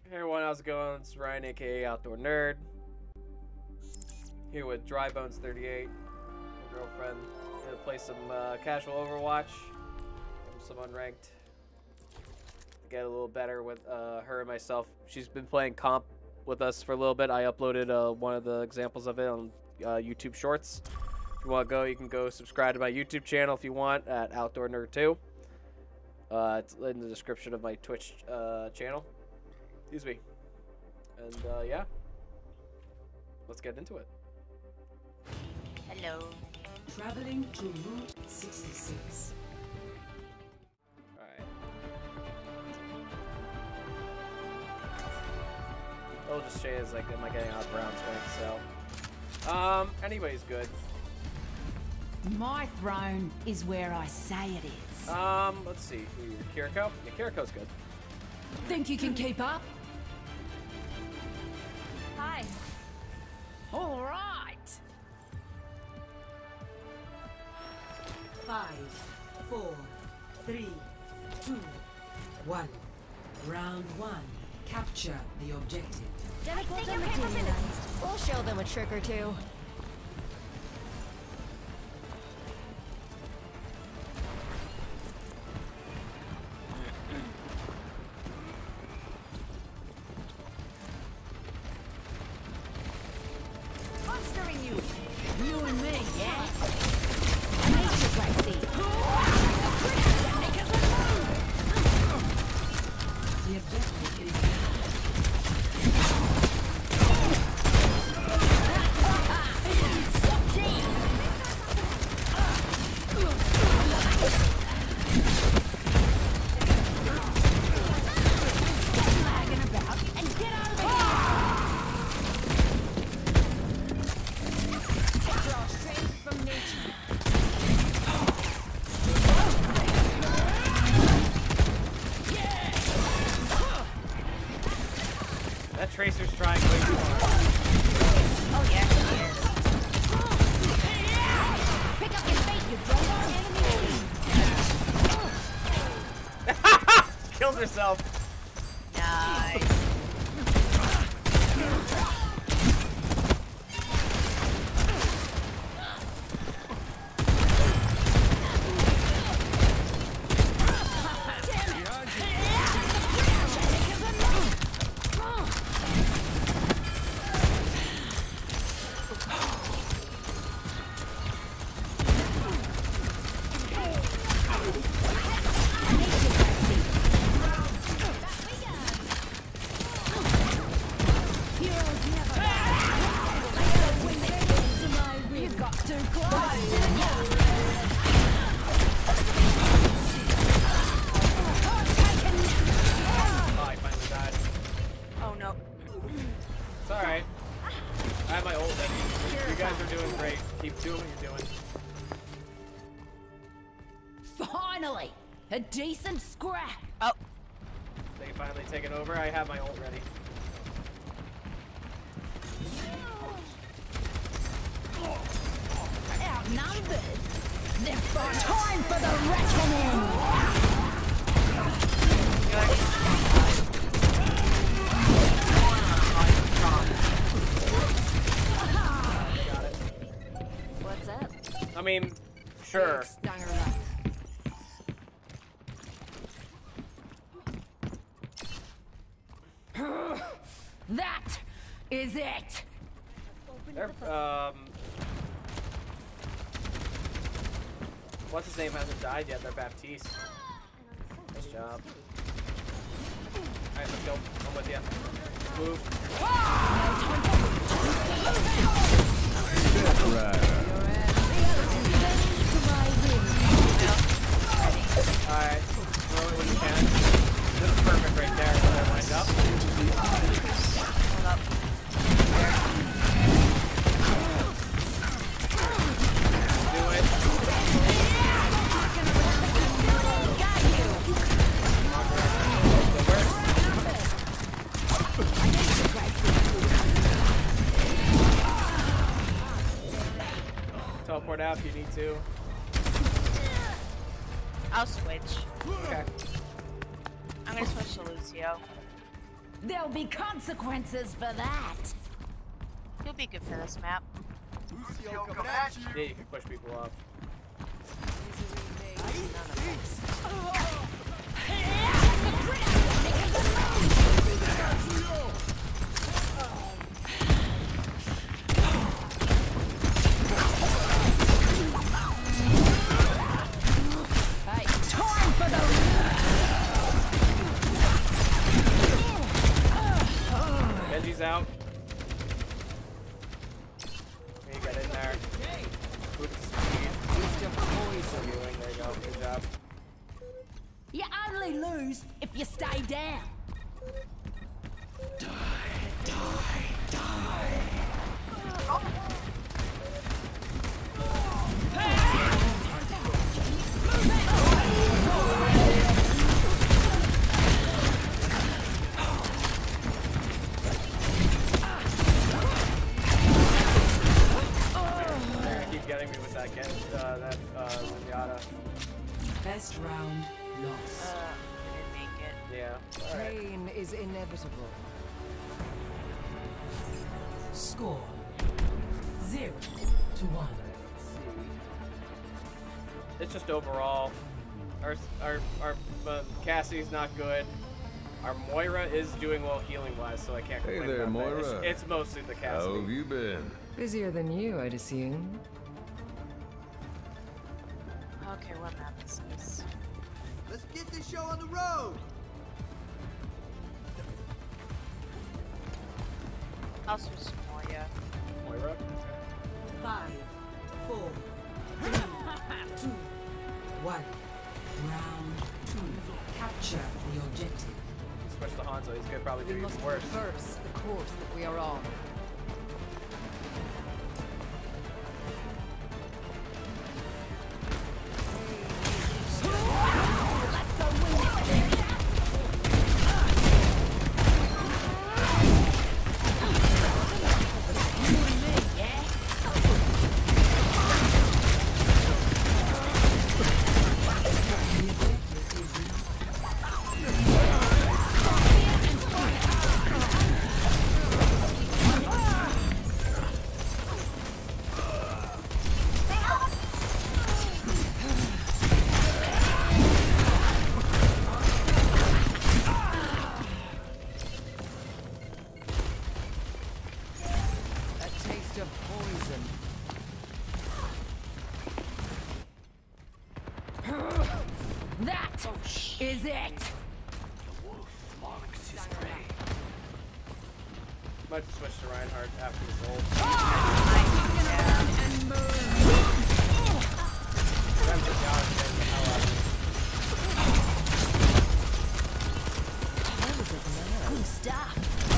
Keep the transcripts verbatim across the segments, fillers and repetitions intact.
Hey everyone, how's it going? It's Ryan, aka Outdoor Nerd. Here with Drybones thirty-eight, my girlfriend. Gonna play some uh, casual Overwatch, some unranked. To get a little better with uh, her and myself. She's been playing comp with us for a little bit. I uploaded uh, one of the examples of it on uh, YouTube Shorts. If you want to go, you can go subscribe to my YouTube channel if you want at Outdoor Nerd two. Uh, it's in the description of my Twitch uh, channel. Excuse me. And uh, yeah, let's get into it. Hello. Traveling to Route sixty-six. Alright. It'll just say is like, am I getting out of Brown's way? So, um, anyways, good. My throne is where I say it is. Um, let's see. Ooh, Kiriko? Yeah, Kiriko's good. Think you can keep up? Hi. All right. Five, four, three, two, one. Round one. Capture the objective. I think you're materialized. We'll show them a trick or two. Monstering you. You and me, yeah? Nature Galaxy. The objective is Lagging about and get out of the Draw strength from nature. That Tracer's trying way too hard. Oh yeah, she is. Pick up your fate, you drone enemy. Kills herself. Nice. Oh, I finally died. Oh no. It's alright. I have my ult ready. You guys are doing great. Keep doing what you're doing. Finally, a decent scrap. Oh. They finally taken over. I have my ult ready. Outnumbered. Therefore, time for the reckoning. Got it. What's up? I mean, sure. Stanger left. That is it. They're, um, what's his name hasn't died yet. They're Baptiste. Nice job. Alright, let's go. I'm with you. Move. Alright. Throw it when you can. This is perfect right there. Where they're lined up. Hold up. Do it. Got you. Teleport out if you need to. I'll switch. Okay. I'm gonna switch to Lucio. There'll be consequences for that. You'll be good for this map. Yeah, you can push people off. Hey, time for the... Benji's out. You got in there. Good speed. Poison. There you go. Good job. You only lose if you stay down. Getting me with that get uh, that uh Zenyatta. Best round lost. Uh, I didn't make it. Yeah. All right. Pain is inevitable. Score zero to one. It's just overall, our our our uh, Cassie's not good. Our Moira is doing well healing wise, so I can't Hey complain there, about that. Moira. It's, it's mostly the Cassie. How have you been? Busier than you, I'd assume. Okay, what map is this? Let's get this show on the road! I'll switch to Moya. Moira. Five, four, three, two, one. Round two. Capture the objective. Switch to Hanzo. He's gonna probably do We even must worse. reverse the course that we are on. That is it. Might just switch to Reinhardt after this ult. I'm just out of getting the hell out of here. Good stuff.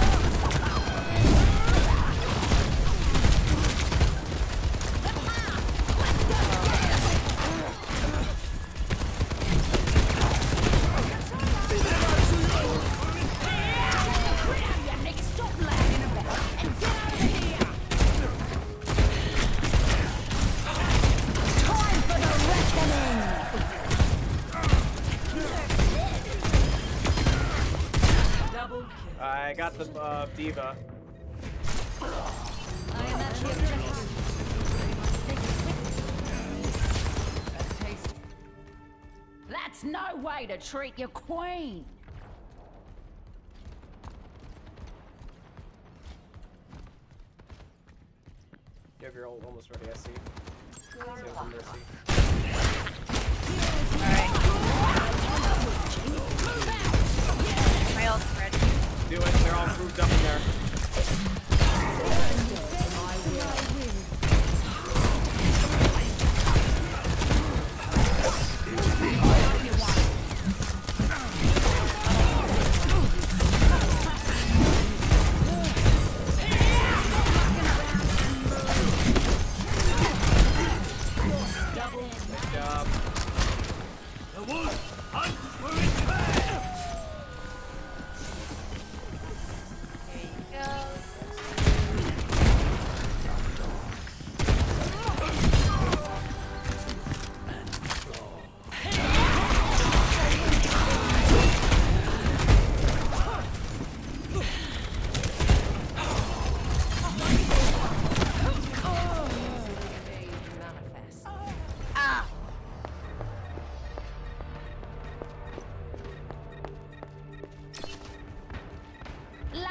I got the uh, Diva. I am at the objective. That's no way to treat your queen. You have your ult almost ready, I see. Save for Mercy. Alright. My ult's ready. Do it, they're all grouped up in there. Good job.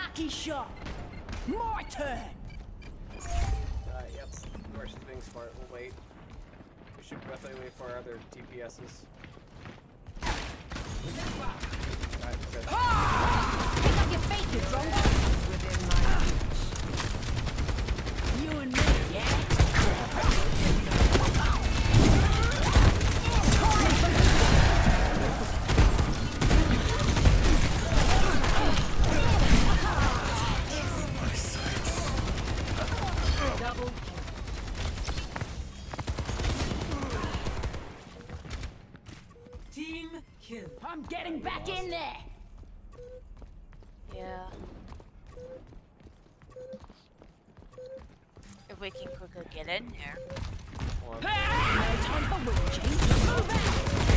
Lucky shot. My turn. Uh, yep. Norse is being smart. We'll wait. We should definitely wait for our other D P Ss. Alright, we're good. Pick up your feet, you drunk. Within my reach. You and me, yeah? Double. Team kill. I'm getting back in there. Yeah. If we can quickly get in here. One. No time for witching. Move out.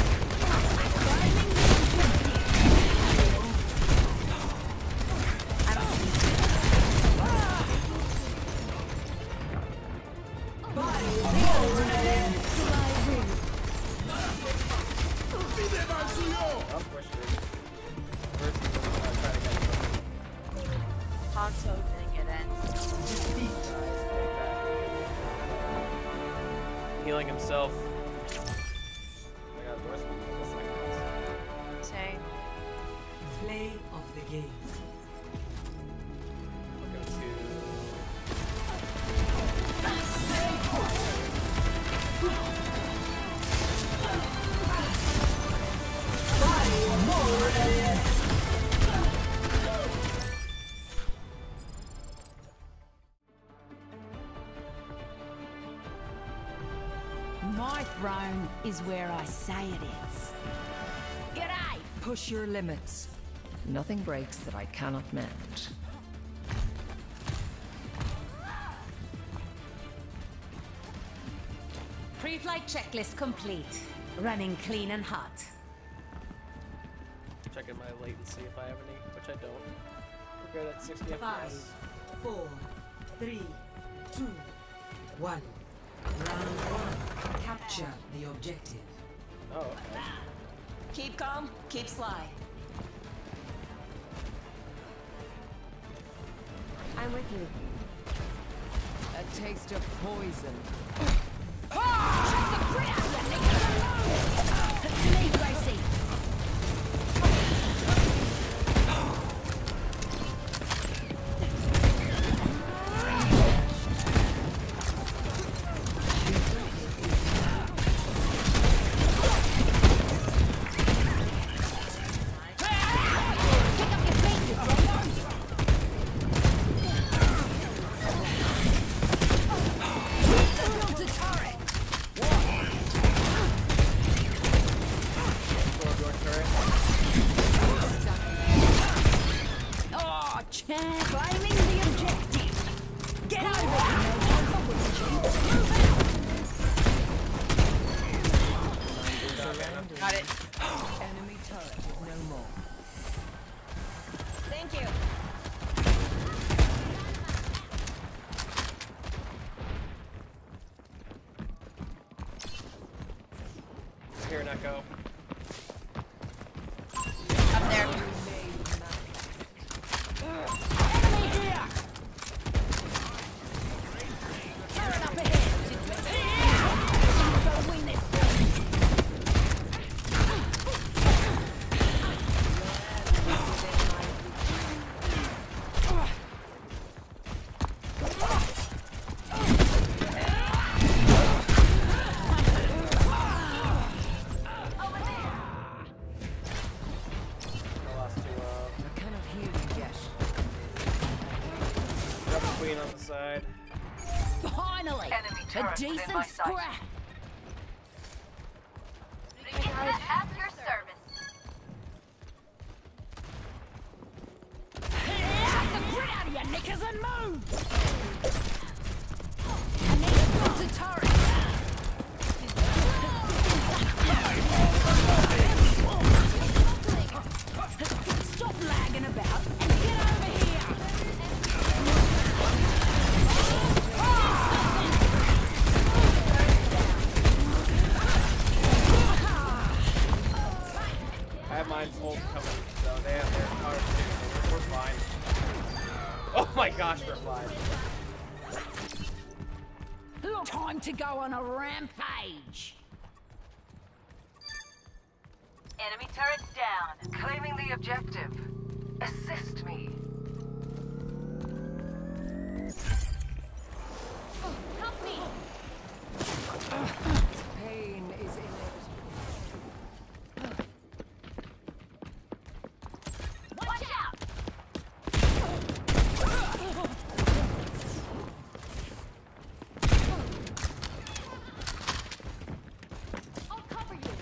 I don't see Oh, push it. First, he's gonna try to get something. Hanzo didn't get in. Healing himself. I got the rest of the seconds. Same. Play of the game. We'll go to. My throne is where I say it is. G'day! Push your limits. Nothing breaks that I cannot mend. Pre-flight checklist complete. Running clean and hot. Checking my latency if I have any, which I don't. We're good at sixty F P Five, S. four, three, two, one. Round one. Capture the objective. Oh, okay. Keep calm, keep sly. I'm with you. A taste of poison. Shut the grit out, you nigga! To me, Gracie! Claiming the objective. Get over it. Got it. Enemy turret with no more. Thank you. Here, Neko. Up there. Enemy here! Turret up ahead! Gotta win this thing! I lost to, uh, I cannot hear you yet. drop the queen on the side. Finally! A decent scrap! At your service. Shut the grit out of your knickers and move! I need a bolted turret! Stop lagging about and get over here! I have mine full coming, so they have their power too, so we're, we're fine. my gosh, we're flying. Time to go on a rampage. Enemy turret down. Claiming the objective. Assist me. Help me! Pain is inevitable. Watch out! I'll cover you.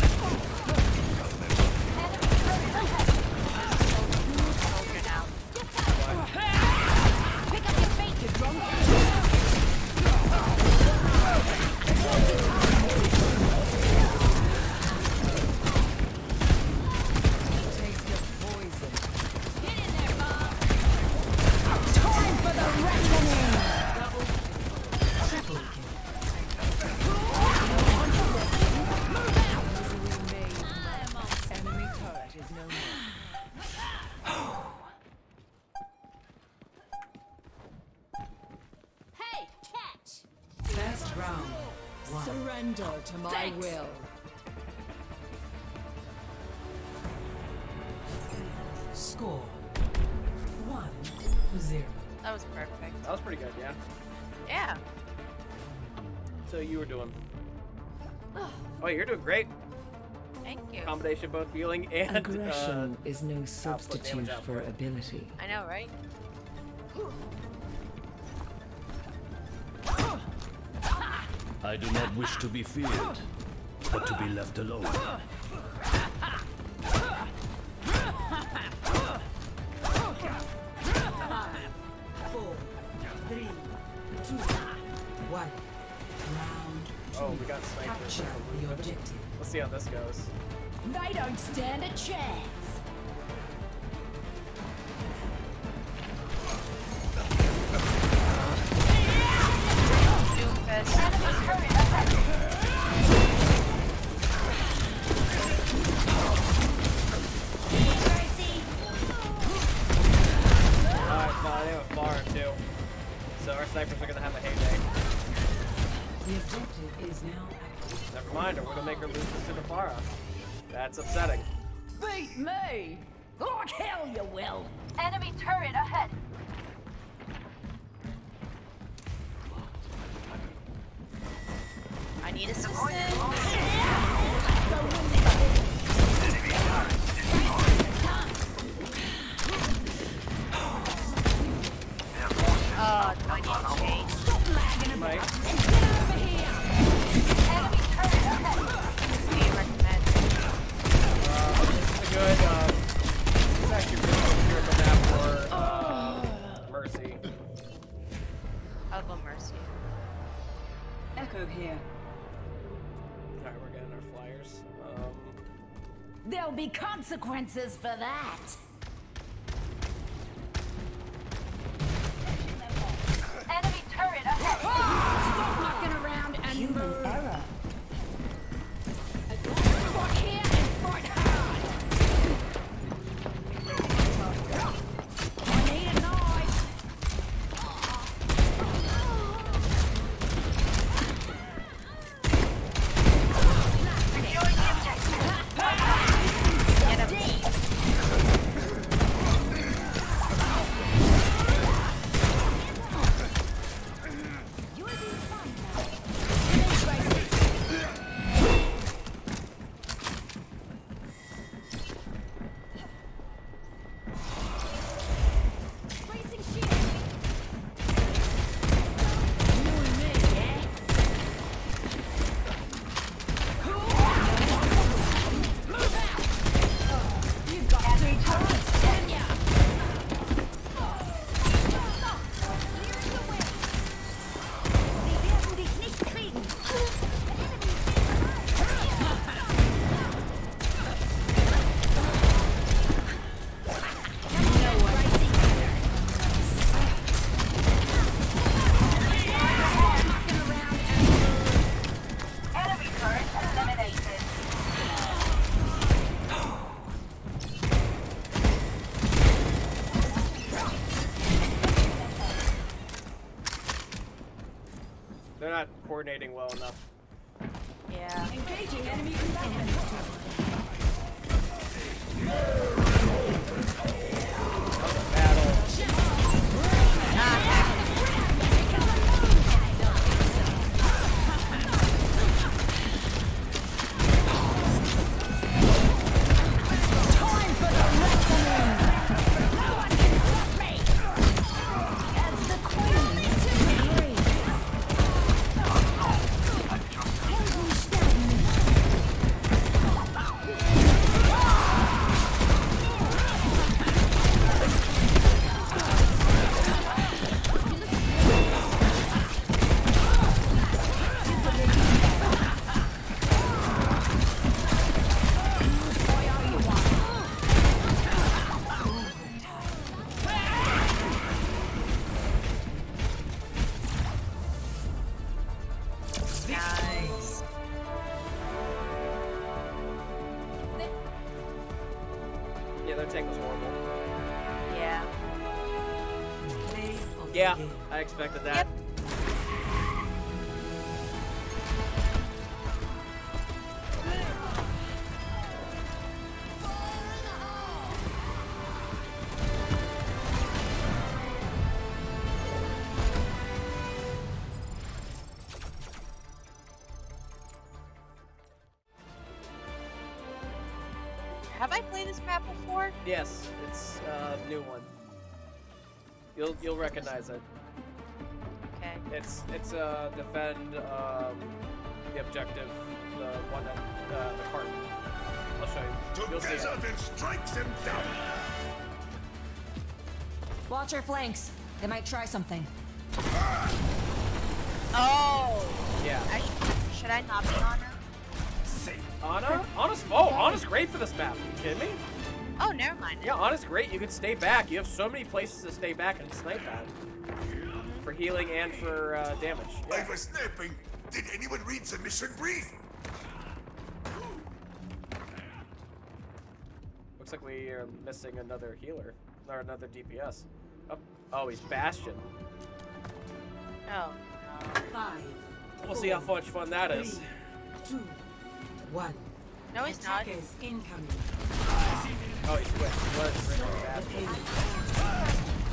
Soldier now. Pick up your feet, you drunk. Taste of poison. Get in there, Bob. Time for the reckoning. Triple kill. Enemy turret is no more. Hey, catch! First round. One. Surrender to my Thanks. will. Score. One to zero. That was perfect. That was pretty good, yeah. Yeah. So you were doing. Oh, you're doing great. Thank you. Combination of both healing and Aggression uh, is no substitute output. for ability. I know, right? I do not wish to be feared, but to be left alone. Four, three, two, one. Round two. Oh, we got snipers. Capture the objective. Let's see how this goes. They don't stand a chance. Alright, fine, they have a far too. So our snipers are gonna have a heyday. The objective is now active. Never mind, we're gonna make her lose to Sinafara. That's upsetting. Beat me. Like hell you will. Enemy turret ahead. I need assistance. Oh, do I need to change? Might. Enemy turret ahead. What do you recommend? Uh, this is a good, um, it's actually really good here for map for, uh, Mercy. I'll go Mercy. Echo here. Alright, we're getting our flyers. Um, There'll be consequences for that. Enemy turret ahead. Stop mucking around and Human move. error. Fight here and fight hard. I need a knife. Get him. not coordinating well enough. Yeah. Engaging enemy combatants. Battle. Nice. Yeah, their tank was horrible. Yeah. Play of the Yeah, game. I expected that. Yep. Have I played this map before? Yes, it's a new one. You'll you'll recognize it. Okay. It's it's uh defend um the objective, the one that uh, the cart. I'll show you. You'll see it. Together then strikes him down. Watch our flanks. They might try something. Oh. Yeah. I sh should I not be on her? Anna? Anna's oh, Anna's great for this map. Are you kidding me? Oh, never mind. Yeah, Anna's great. You can stay back. You have so many places to stay back and snipe at. For healing and for uh, damage. I Yeah. was snapping. Did anyone read the mission brief? Looks like we are missing another healer. Or another D P S. Oh, oh he's Bastion. Oh. Five, We'll see how much fun that is. two, one. No, he's not. Attackers incoming. Oh, he's quick. He was really bad.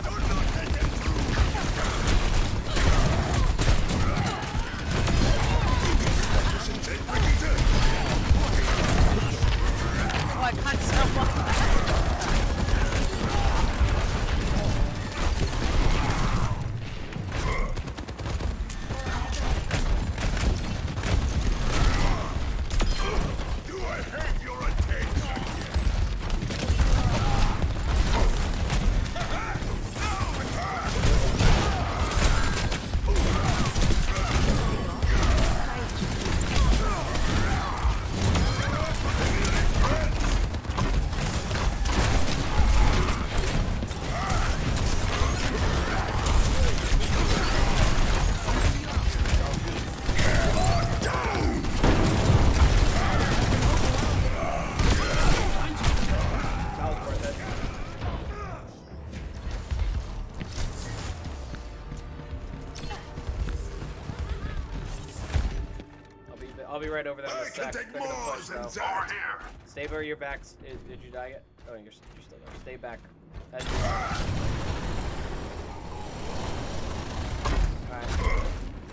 Oh, I can't stop. Do I have your attention? That was worth it. I'll be I'll be right over there in I a can sec. take They're gonna more push than though. that. Here. Stay where your backs. Is, did you die yet? Oh, you're, you're still there. Stay back. As you are. Alright.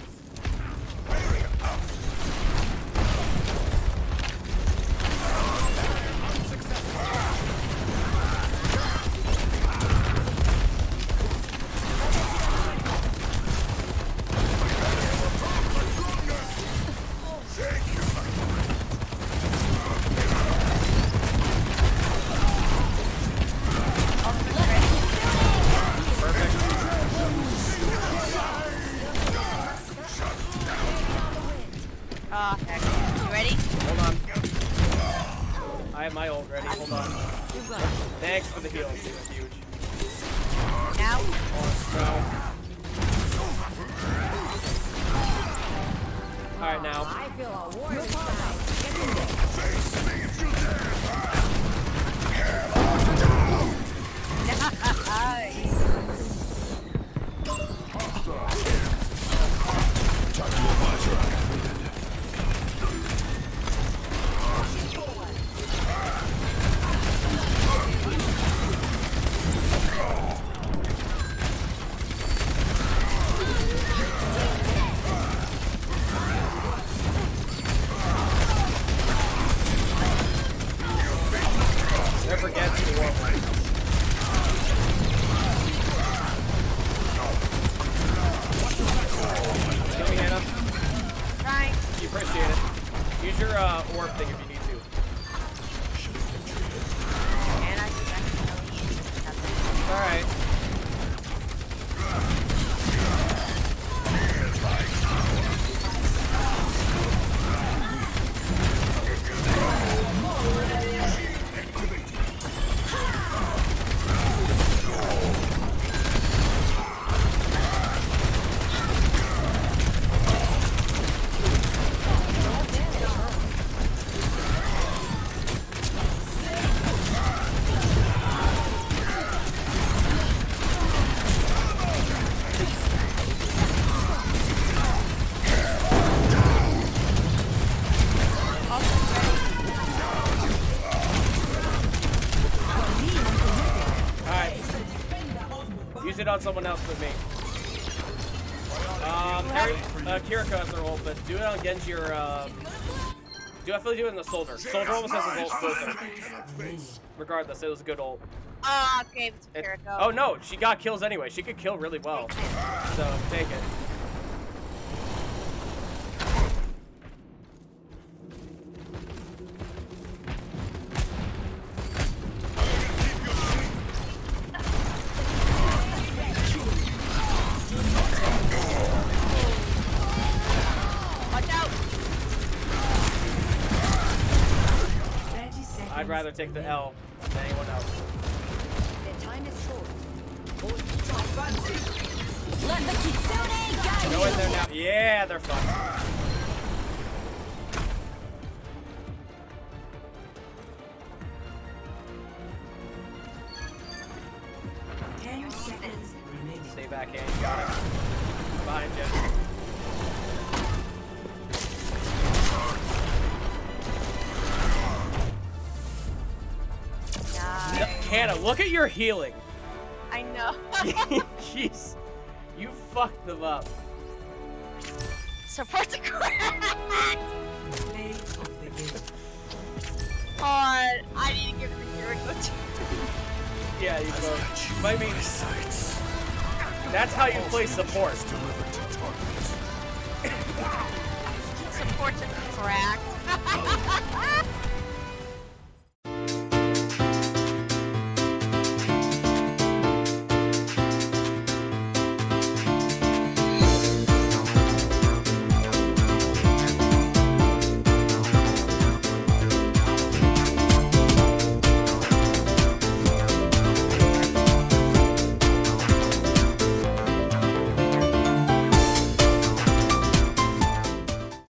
Oh, heck. You ready? Hold on. I have my ult ready. Hold on. Thanks for the heal. It was huge. Now? No. Alright, now. I feel a warrior side. Face me if you dare. Nice. Touch your anything if you need to. And I think I can really use it. All right. It on someone else but me. Um, Harry, uh, Kiriko has their ult, but do it on Genji or, um, do I feel like do it in the Soldier? Soldier almost has his ult both. Regardless, it was a good ult. Ah, uh, gave it to Kiriko. Oh no, she got kills anyway. She could kill really well. So, take it. I'd rather take the L than anyone else. Their time is short. Let the Kitsune guide Go in there now. Yeah, they're fun. Ten seconds remaining. Stay back in. You got it. Behind you. Hannah, look at your healing. I know. Jeez. You fucked them up. Support the crack! Play of the game. God, I need to give the Kiriko to Yeah, you both. I mean, that's how you play support. support the crack.